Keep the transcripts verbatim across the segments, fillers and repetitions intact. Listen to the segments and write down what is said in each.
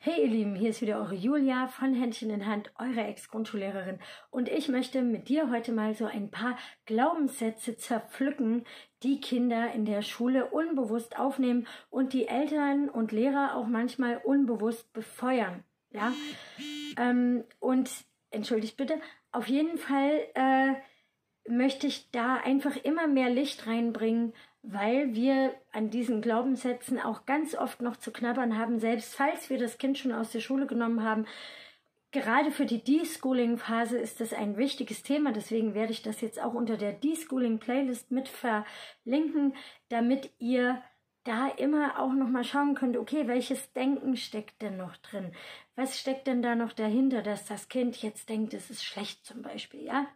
Hey ihr Lieben, hier ist wieder eure Julia von Händchen in Hand, eure Ex-Grundschullehrerin. Und ich möchte mit dir heute mal so ein paar Glaubenssätze zerpflücken, die Kinder in der Schule unbewusst aufnehmen und die Eltern und Lehrer auch manchmal unbewusst befeuern. Ja? Ähm, und, entschuldigt bitte, auf jeden Fall äh, möchte ich da einfach immer mehr Licht reinbringen, weil wir an diesen Glaubenssätzen auch ganz oft noch zu knabbern haben, selbst falls wir das Kind schon aus der Schule genommen haben. Gerade für die Deschooling-Phase ist das ein wichtiges Thema, deswegen werde ich das jetzt auch unter der Deschooling-Playlist mit verlinken, damit ihr da immer auch nochmal schauen könnt, okay, welches Denken steckt denn noch drin? Was steckt denn da noch dahinter, dass das Kind jetzt denkt, es ist schlecht zum Beispiel, ja?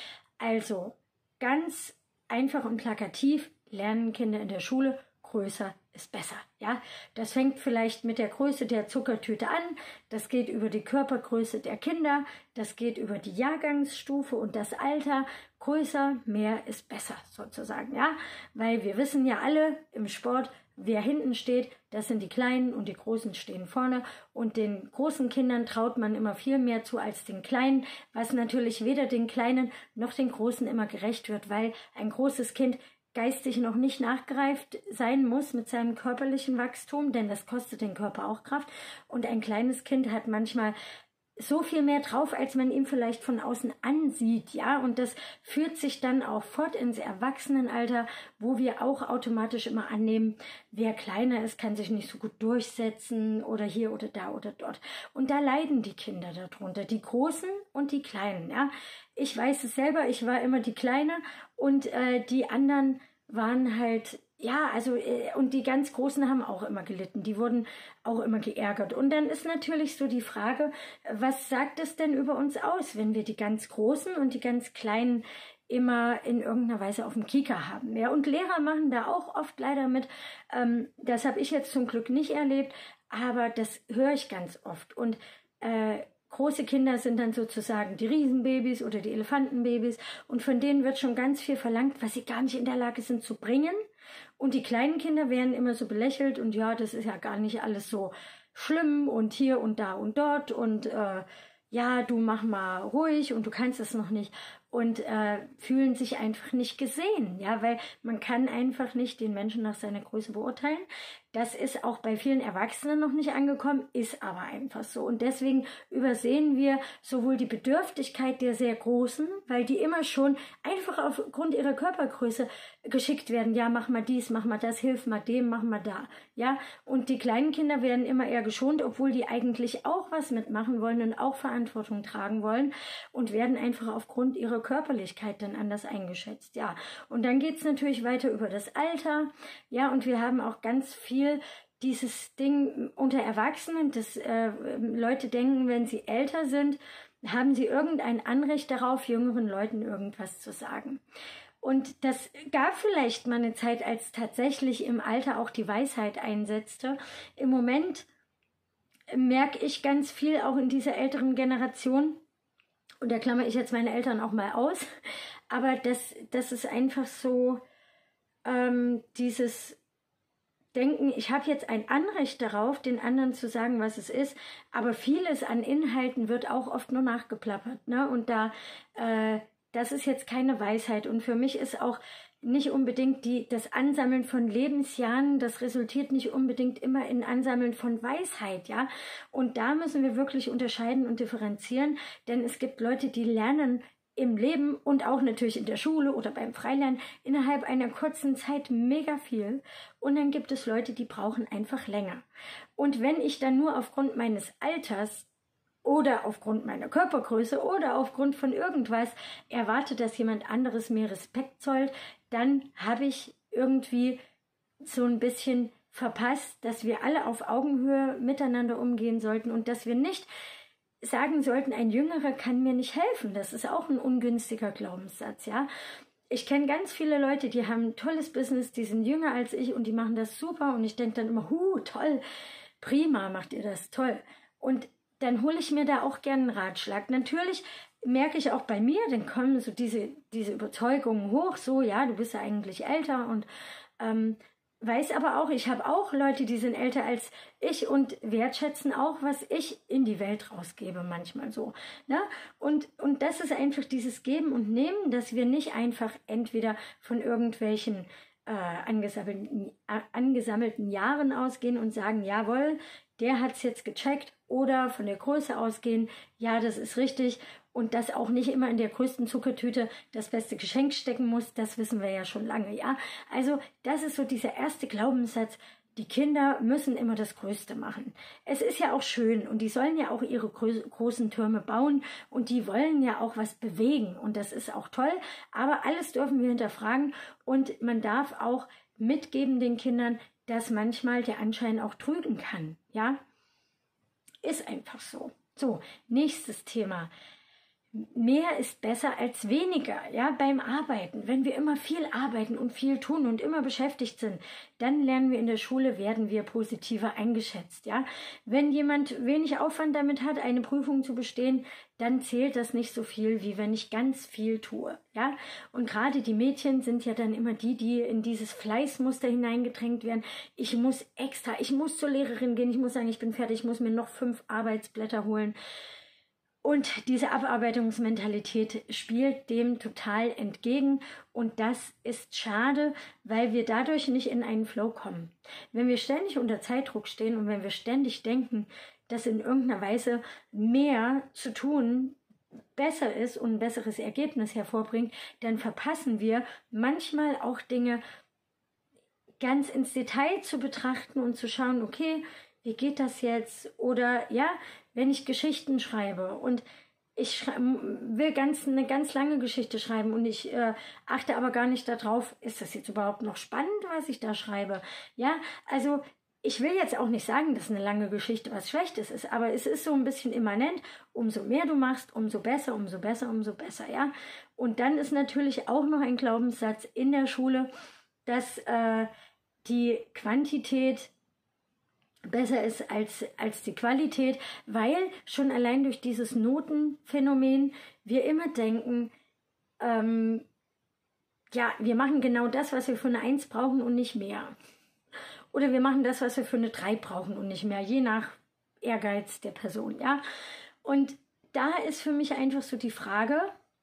Also, ganz einfach und plakativ, lernen Kinder in der Schule, größer ist besser. Ja, das fängt vielleicht mit der Größe der Zuckertüte an, das geht über die Körpergröße der Kinder, das geht über die Jahrgangsstufe und das Alter. Größer, mehr ist besser sozusagen, ja, weil wir wissen ja alle im Sport, wer hinten steht, das sind die Kleinen und die Großen stehen vorne und den großen Kindern traut man immer viel mehr zu als den Kleinen, was natürlich weder den Kleinen noch den Großen immer gerecht wird, weil ein großes Kind geistig noch nicht nachgereift sein muss mit seinem körperlichen Wachstum, denn das kostet den Körper auch Kraft. Und ein kleines Kind hat manchmal so viel mehr drauf, als man ihm vielleicht von außen ansieht, ja, und das führt sich dann auch fort ins Erwachsenenalter, wo wir auch automatisch immer annehmen, wer kleiner ist, kann sich nicht so gut durchsetzen oder hier oder da oder dort. Und da leiden die Kinder darunter, die Großen und die Kleinen, ja. Ich weiß es selber, ich war immer die Kleine und äh, die anderen waren halt, ja, also, äh, und die ganz Großen haben auch immer gelitten, die wurden auch immer geärgert. Und dann ist natürlich so die Frage, was sagt es denn über uns aus, wenn wir die ganz Großen und die ganz Kleinen immer in irgendeiner Weise auf dem Kieker haben. Ja, und Lehrer machen da auch oft leider mit. Ähm, das habe ich jetzt zum Glück nicht erlebt, aber das höre ich ganz oft. Und äh, große Kinder sind dann sozusagen die Riesenbabys oder die Elefantenbabys und von denen wird schon ganz viel verlangt, was sie gar nicht in der Lage sind zu bringen. Und die kleinen Kinder werden immer so belächelt und ja, das ist ja gar nicht alles so schlimm und hier und da und dort und äh, ja, du mach mal ruhig und du kannst es noch nicht und äh, fühlen sich einfach nicht gesehen, ja, weil man kann einfach nicht den Menschen nach seiner Größe beurteilen. Das ist auch bei vielen Erwachsenen noch nicht angekommen, ist aber einfach so. Und deswegen übersehen wir sowohl die Bedürftigkeit der sehr Großen, weil die immer schon einfach aufgrund ihrer Körpergröße geschickt werden. Ja, mach mal dies, mach mal das, hilf mal dem, mach mal da. Ja, und die kleinen Kinder werden immer eher geschont, obwohl die eigentlich auch was mitmachen wollen und auch Verantwortung tragen wollen und werden einfach aufgrund ihrer Körperlichkeit dann anders eingeschätzt. Ja, und dann geht's natürlich weiter über das Alter. Ja, und wir haben auch ganz viel dieses Ding unter Erwachsenen, dass äh, Leute denken, wenn sie älter sind, haben sie irgendein Anrecht darauf, jüngeren Leuten irgendwas zu sagen. Und das gab vielleicht mal eine Zeit, als tatsächlich im Alter auch die Weisheit einsetzte. Im Moment merke ich ganz viel auch in dieser älteren Generation, und da klammer ich jetzt meine Eltern auch mal aus, aber das, das ist einfach so ähm, dieses Denken, ich habe jetzt ein Anrecht darauf, den anderen zu sagen, was es ist, aber vieles an Inhalten wird auch oft nur nachgeplappert, ne? Und da, äh, das ist jetzt keine Weisheit. Und für mich ist auch nicht unbedingt die, das Ansammeln von Lebensjahren, das resultiert nicht unbedingt immer in Ansammeln von Weisheit, ja. Und da müssen wir wirklich unterscheiden und differenzieren, denn es gibt Leute, die lernen im Leben und auch natürlich in der Schule oder beim Freilernen innerhalb einer kurzen Zeit mega viel. Und dann gibt es Leute, die brauchen einfach länger. Und wenn ich dann nur aufgrund meines Alters oder aufgrund meiner Körpergröße oder aufgrund von irgendwas erwarte, dass jemand anderes mir Respekt zollt, dann habe ich irgendwie so ein bisschen verpasst, dass wir alle auf Augenhöhe miteinander umgehen sollten und dass wir nicht sagen sollten, ein Jüngerer kann mir nicht helfen. Das ist auch ein ungünstiger Glaubenssatz, ja. Ich kenne ganz viele Leute, die haben ein tolles Business, die sind jünger als ich und die machen das super und ich denke dann immer, hu, toll, prima, macht ihr das, toll. Und dann hole ich mir da auch gerne einen Ratschlag. Natürlich merke ich auch bei mir, dann kommen so diese, diese Überzeugungen hoch, so, ja, du bist ja eigentlich älter und ähm, weiß aber auch, ich habe auch Leute, die sind älter als ich und wertschätzen auch, was ich in die Welt rausgebe, manchmal so. Ne? Und, und das ist einfach dieses Geben und Nehmen, dass wir nicht einfach entweder von irgendwelchen äh, angesammelten, äh, angesammelten Jahren ausgehen und sagen, jawohl, der hat es jetzt gecheckt, oder von der Größe ausgehen, ja, das ist richtig. Und dass auch nicht immer in der größten Zuckertüte das beste Geschenk stecken muss, das wissen wir ja schon lange, ja. Also das ist so dieser erste Glaubenssatz, die Kinder müssen immer das Größte machen. Es ist ja auch schön und die sollen ja auch ihre gro- großen Türme bauen und die wollen ja auch was bewegen und das ist auch toll, aber alles dürfen wir hinterfragen und man darf auch mitgeben den Kindern, dass manchmal der Anschein auch trügen kann, ja. Ist einfach so. So, nächstes Thema. Mehr ist besser als weniger, ja, beim Arbeiten. Wenn wir immer viel arbeiten und viel tun und immer beschäftigt sind, dann lernen wir in der Schule, werden wir positiver eingeschätzt, ja. Wenn jemand wenig Aufwand damit hat, eine Prüfung zu bestehen, dann zählt das nicht so viel, wie wenn ich ganz viel tue, ja. Und gerade die Mädchen sind ja dann immer die, die in dieses Fleißmuster hineingedrängt werden. Ich muss extra, ich muss zur Lehrerin gehen, ich muss sagen, ich bin fertig, ich muss mir noch fünf Arbeitsblätter holen. Und diese Abarbeitungsmentalität spielt dem total entgegen und das ist schade, weil wir dadurch nicht in einen Flow kommen. Wenn wir ständig unter Zeitdruck stehen und wenn wir ständig denken, dass in irgendeiner Weise mehr zu tun besser ist und ein besseres Ergebnis hervorbringt, dann verpassen wir manchmal auch Dinge ganz ins Detail zu betrachten und zu schauen, okay, wie geht das jetzt? Oder ja, wenn ich Geschichten schreibe und ich schrei- will ganz, eine ganz lange Geschichte schreiben und ich äh, achte aber gar nicht darauf, ist das jetzt überhaupt noch spannend, was ich da schreibe? Ja, also ich will jetzt auch nicht sagen, dass eine lange Geschichte was Schlechtes ist, aber es ist so ein bisschen immanent, umso mehr du machst, umso besser, umso besser, umso besser, ja. Und dann ist natürlich auch noch ein Glaubenssatz in der Schule, dass äh, die Quantität besser ist als, als die Qualität, weil schon allein durch dieses Notenphänomen wir immer denken, ähm, ja, wir machen genau das, was wir für eine Eins brauchen und nicht mehr. Oder wir machen das, was wir für eine drei brauchen und nicht mehr, je nach Ehrgeiz der Person, ja. Und da ist für mich einfach so die Frage,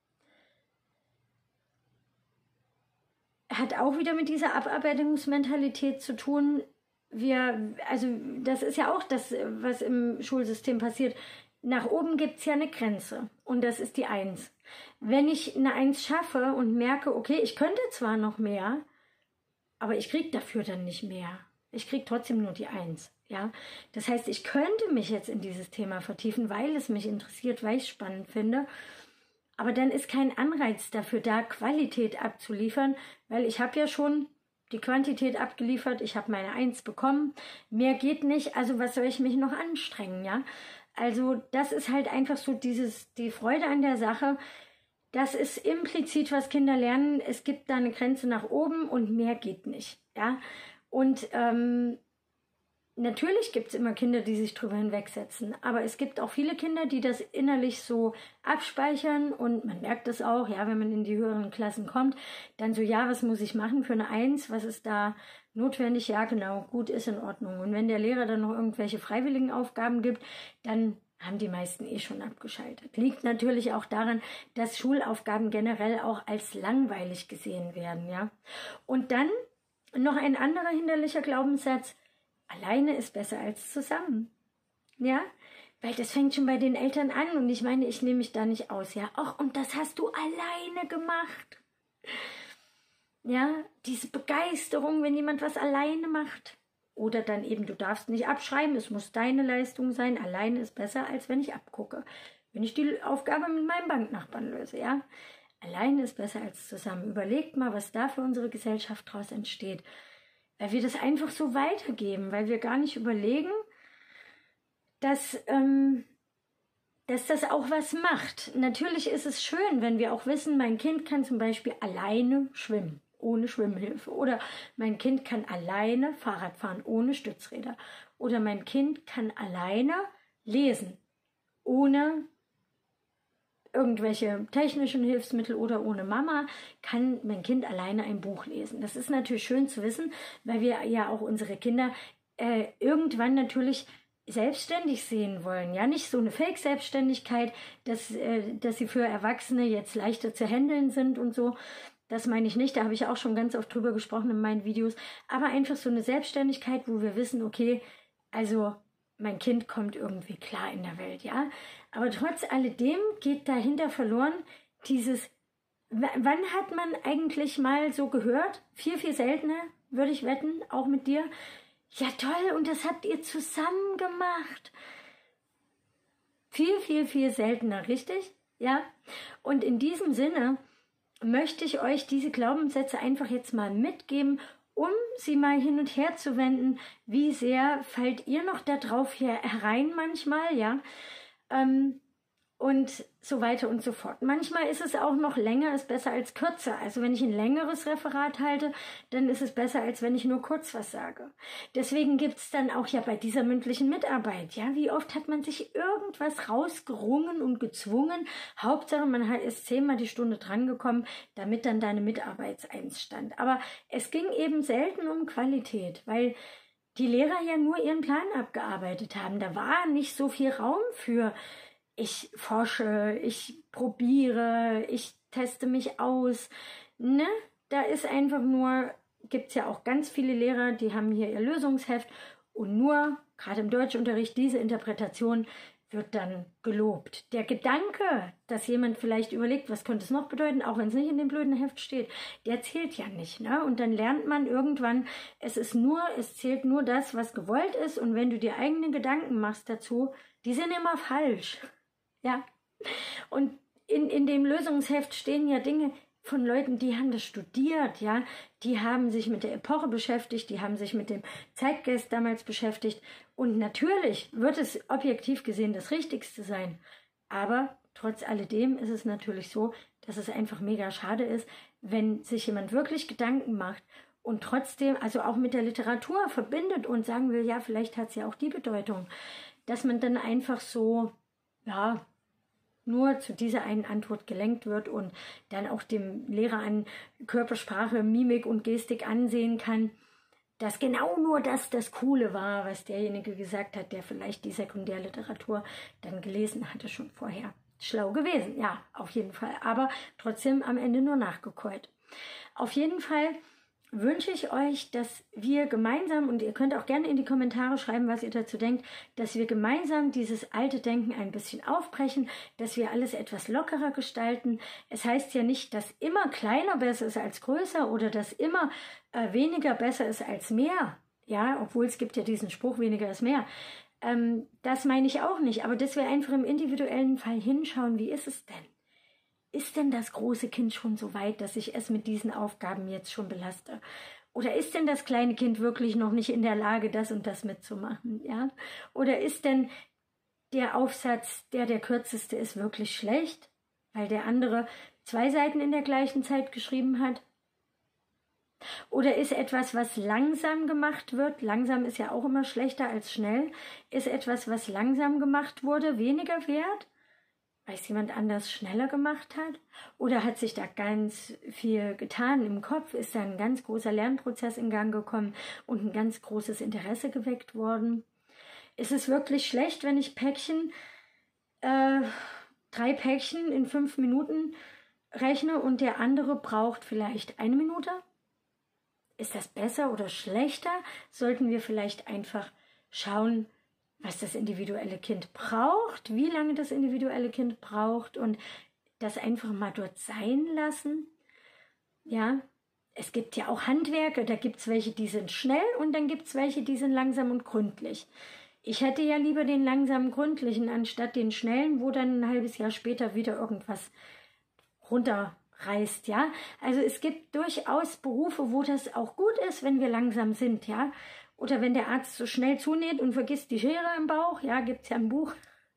hat auch wieder mit dieser Abarbeitungsmentalität zu tun. Wir, also das ist ja auch das, was im Schulsystem passiert. Nach oben gibt es ja eine Grenze und das ist die Eins. Wenn ich eine Eins schaffe und merke, okay, ich könnte zwar noch mehr, aber ich kriege dafür dann nicht mehr. Ich kriege trotzdem nur die Eins. Ja? Das heißt, ich könnte mich jetzt in dieses Thema vertiefen, weil es mich interessiert, weil ich es spannend finde. Aber dann ist kein Anreiz dafür da, Qualität abzuliefern, weil ich habe ja schon die Quantität abgeliefert, ich habe meine Eins bekommen, mehr geht nicht, also was soll ich mich noch anstrengen, ja? Also das ist halt einfach so dieses, die Freude an der Sache, das ist implizit, was Kinder lernen, es gibt da eine Grenze nach oben und mehr geht nicht, ja? Und ähm, natürlich gibt es immer Kinder, die sich drüber hinwegsetzen, aber es gibt auch viele Kinder, die das innerlich so abspeichern und man merkt das auch, ja, wenn man in die höheren Klassen kommt, dann so, ja, was muss ich machen für eine Eins, was ist da notwendig? Ja, genau, gut, ist in Ordnung. Und wenn der Lehrer dann noch irgendwelche freiwilligen Aufgaben gibt, dann haben die meisten eh schon abgeschaltet. Liegt natürlich auch daran, dass Schulaufgaben generell auch als langweilig gesehen werden, ja. Und dann noch ein anderer hinderlicher Glaubenssatz, alleine ist besser als zusammen. Ja, weil das fängt schon bei den Eltern an und ich meine, ich nehme mich da nicht aus. Ja, ach, und das hast du alleine gemacht. Ja, diese Begeisterung, wenn jemand was alleine macht. Oder dann eben, du darfst nicht abschreiben, es muss deine Leistung sein. Alleine ist besser, als wenn ich abgucke. Wenn ich die Aufgabe mit meinem Banknachbarn löse, ja. Alleine ist besser als zusammen. Überlegt mal, was da für unsere Gesellschaft daraus entsteht. Weil wir das einfach so weitergeben, weil wir gar nicht überlegen, dass, ähm, dass das auch was macht. Natürlich ist es schön, wenn wir auch wissen, mein Kind kann zum Beispiel alleine schwimmen, ohne Schwimmhilfe. Oder mein Kind kann alleine Fahrrad fahren, ohne Stützräder. Oder mein Kind kann alleine lesen, ohne irgendwelche technischen Hilfsmittel oder ohne Mama, kann mein Kind alleine ein Buch lesen. Das ist natürlich schön zu wissen, weil wir ja auch unsere Kinder äh, irgendwann natürlich selbstständig sehen wollen. Ja, nicht so eine Fake-Selbstständigkeit, dass, äh, dass sie für Erwachsene jetzt leichter zu handeln sind und so. Das meine ich nicht, da habe ich auch schon ganz oft drüber gesprochen in meinen Videos. Aber einfach so eine Selbstständigkeit, wo wir wissen, okay, also mein Kind kommt irgendwie klar in der Welt, ja. Aber trotz alledem geht dahinter verloren dieses, wann hat man eigentlich mal so gehört? Viel, viel seltener, würde ich wetten, auch mit dir. Ja toll, und das habt ihr zusammen gemacht. Viel, viel, viel seltener, richtig? Ja. Und in diesem Sinne möchte ich euch diese Glaubenssätze einfach jetzt mal mitgeben, um sie mal hin und her zu wenden. Wie sehr fallt ihr noch da drauf hier herein manchmal, ja? Ähm, und so weiter und so fort. Manchmal ist es auch noch länger, ist besser als kürzer. Also wenn ich ein längeres Referat halte, dann ist es besser, als wenn ich nur kurz was sage. Deswegen gibt es dann auch ja bei dieser mündlichen Mitarbeit, ja, wie oft hat man sich irgendwas rausgerungen und gezwungen. Hauptsache, man ist zehnmal die Stunde drangekommen, damit dann deine Mitarbeitseins stand. Aber es ging eben selten um Qualität, weil die Lehrer ja nur ihren Plan abgearbeitet haben. Da war nicht so viel Raum für ich forsche, ich probiere, ich teste mich aus, ne? Da ist einfach nur, gibt es ja auch ganz viele Lehrer, die haben hier ihr Lösungsheft und nur, gerade im Deutschunterricht, diese Interpretation wird dann gelobt. Der Gedanke, dass jemand vielleicht überlegt, was könnte es noch bedeuten, auch wenn es nicht in dem blöden Heft steht, der zählt ja nicht, ne? Und dann lernt man irgendwann, es ist nur, es zählt nur das, was gewollt ist und wenn du dir eigene Gedanken machst dazu, die sind immer falsch. Ja, und in, in dem Lösungsheft stehen ja Dinge von Leuten, die haben das studiert, ja, die haben sich mit der Epoche beschäftigt, die haben sich mit dem Zeitgeist damals beschäftigt und natürlich wird es objektiv gesehen das Richtigste sein, aber trotz alledem ist es natürlich so, dass es einfach mega schade ist, wenn sich jemand wirklich Gedanken macht und trotzdem, also auch mit der Literatur verbindet und sagen will, ja, vielleicht hat es ja auch die Bedeutung, dass man dann einfach so, ja, nur zu dieser einen Antwort gelenkt wird und dann auch dem Lehrer an Körpersprache, Mimik und Gestik ansehen kann, dass genau nur das das Coole war, was derjenige gesagt hat, der vielleicht die Sekundärliteratur dann gelesen hatte schon vorher. Schlau gewesen, ja, auf jeden Fall, aber trotzdem am Ende nur nachgekeult. Auf jeden Fall wünsche ich euch, dass wir gemeinsam, und ihr könnt auch gerne in die Kommentare schreiben, was ihr dazu denkt, dass wir gemeinsam dieses alte Denken ein bisschen aufbrechen, dass wir alles etwas lockerer gestalten. Es heißt ja nicht, dass immer kleiner besser ist als größer oder dass immer äh, weniger besser ist als mehr. Ja, obwohl es gibt ja diesen Spruch, weniger ist mehr. Ähm, das meine ich auch nicht, aber dass wir einfach im individuellen Fall hinschauen, wie ist es denn? Ist denn das große Kind schon so weit, dass ich es mit diesen Aufgaben jetzt schon belaste? Oder ist denn das kleine Kind wirklich noch nicht in der Lage, das und das mitzumachen? Ja? Oder ist denn der Aufsatz, der der kürzeste ist, wirklich schlecht, weil der andere zwei Seiten in der gleichen Zeit geschrieben hat? Oder ist etwas, was langsam gemacht wird, langsam ist ja auch immer schlechter als schnell, ist etwas, was langsam gemacht wurde, weniger wert? Weil es jemand anders schneller gemacht hat? Oder hat sich da ganz viel getan im Kopf? Ist da ein ganz großer Lernprozess in Gang gekommen und ein ganz großes Interesse geweckt worden? Ist es wirklich schlecht, wenn ich Päckchen, äh, drei Päckchen in fünf Minuten rechne und der andere braucht vielleicht eine Minute? Ist das besser oder schlechter? Sollten wir vielleicht einfach schauen, was das individuelle Kind braucht, wie lange das individuelle Kind braucht und das einfach mal dort sein lassen. Ja, es gibt ja auch Handwerke, da gibt es welche, die sind schnell und dann gibt es welche, die sind langsam und gründlich. Ich hätte ja lieber den langsamen, gründlichen, anstatt den schnellen, wo dann ein halbes Jahr später wieder irgendwas runterreißt, ja. Also es gibt durchaus Berufe, wo das auch gut ist, wenn wir langsam sind, ja. Oder wenn der Arzt so schnell zunäht und vergisst die Schere im Bauch, ja, gibt es ja ein Buch.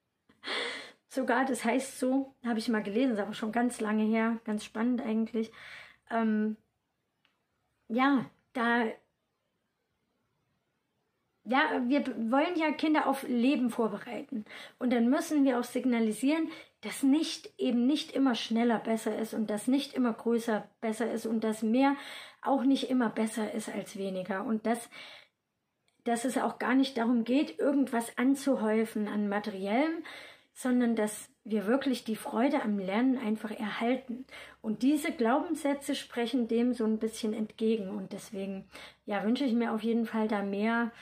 Sogar, das heißt so, habe ich mal gelesen, ist aber schon ganz lange her, ganz spannend eigentlich. Ähm, ja, da ja, wir wollen ja Kinder auf Leben vorbereiten. Und dann müssen wir auch signalisieren, dass nicht eben nicht immer schneller besser ist und dass nicht immer größer besser ist und dass mehr auch nicht immer besser ist als weniger. Und dass, dass es auch gar nicht darum geht, irgendwas anzuhäufen an Materiellem, sondern dass wir wirklich die Freude am Lernen einfach erhalten. Und diese Glaubenssätze sprechen dem so ein bisschen entgegen. Und deswegen, ja, wünsche ich mir auf jeden Fall da mehr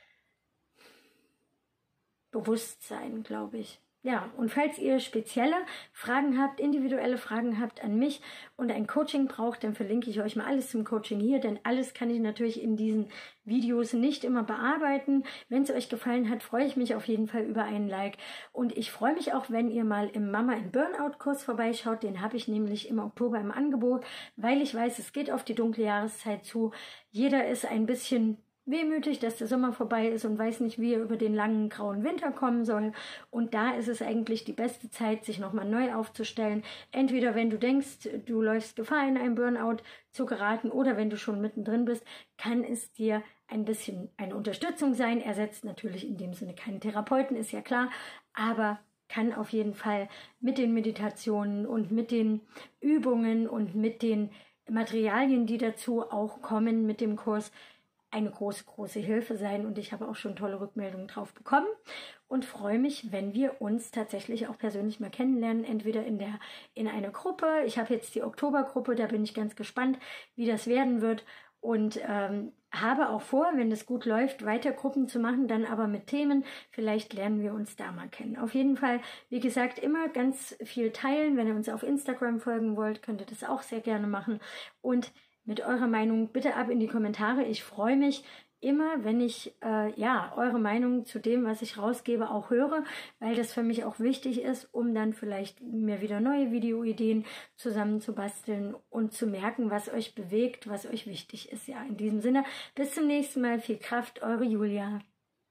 Bewusstsein, glaube ich. Ja, und falls ihr spezielle Fragen habt, individuelle Fragen habt an mich und ein Coaching braucht, dann verlinke ich euch mal alles zum Coaching hier, denn alles kann ich natürlich in diesen Videos nicht immer bearbeiten. Wenn es euch gefallen hat, freue ich mich auf jeden Fall über einen Like und ich freue mich auch, wenn ihr mal im Mama in Burnout Kurs vorbeischaut. Den habe ich nämlich im Oktober im Angebot, weil ich weiß, es geht auf die dunkle Jahreszeit zu. Jeder ist ein bisschen wehmütig, dass der Sommer vorbei ist und weiß nicht, wie er über den langen grauen Winter kommen soll. Und da ist es eigentlich die beste Zeit, sich nochmal neu aufzustellen. Entweder wenn du denkst, du läufst Gefahr, in einen Burnout zu geraten, oder wenn du schon mittendrin bist, kann es dir ein bisschen eine Unterstützung sein. Ersetzt natürlich in dem Sinne keinen Therapeuten, ist ja klar, aber kann auf jeden Fall mit den Meditationen und mit den Übungen und mit den Materialien, die dazu auch kommen mit dem Kurs, eine große, große Hilfe sein und ich habe auch schon tolle Rückmeldungen drauf bekommen und freue mich, wenn wir uns tatsächlich auch persönlich mal kennenlernen, entweder in der in einer Gruppe. Ich habe jetzt die Oktobergruppe, da bin ich ganz gespannt, wie das werden wird und ähm, habe auch vor, wenn das gut läuft, weiter Gruppen zu machen, dann aber mit Themen. Vielleicht lernen wir uns da mal kennen. Auf jeden Fall, wie gesagt, immer ganz viel teilen. Wenn ihr uns auf Instagram folgen wollt, könnt ihr das auch sehr gerne machen und mit eurer Meinung bitte ab in die Kommentare. Ich freue mich immer, wenn ich äh, ja eure Meinung zu dem, was ich rausgebe, auch höre, weil das für mich auch wichtig ist, um dann vielleicht mir wieder neue Videoideen zusammenzubasteln und zu merken, was euch bewegt, was euch wichtig ist. Ja, in diesem Sinne, bis zum nächsten Mal. Viel Kraft, eure Julia.